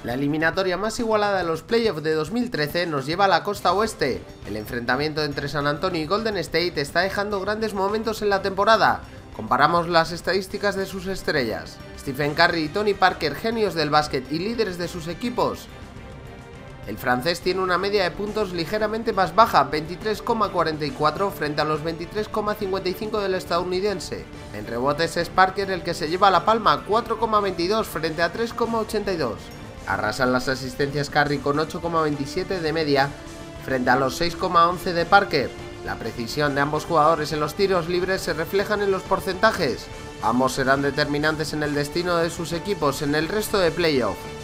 La eliminatoria más igualada de los playoffs de 2013 nos lleva a la costa oeste. El enfrentamiento entre San Antonio y Golden State está dejando grandes momentos en la temporada. Comparamos las estadísticas de sus estrellas. Stephen Curry y Tony Parker, genios del básquet y líderes de sus equipos. El francés tiene una media de puntos ligeramente más baja, 23,44 frente a los 23,55 del estadounidense. En rebotes es Parker el que se lleva la palma, 4,22 frente a 3,82. Arrasan las asistencias Curry con 8,27 de media frente a los 6,11 de Parker. La precisión de ambos jugadores en los tiros libres se reflejan en los porcentajes. Ambos serán determinantes en el destino de sus equipos en el resto de playoff.